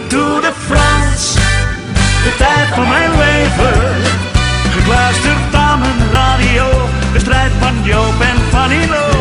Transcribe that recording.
Tour de France, de tijd van mijn leven. Gekluisterd aan mijn radio, de strijd van Joop en van Ilo.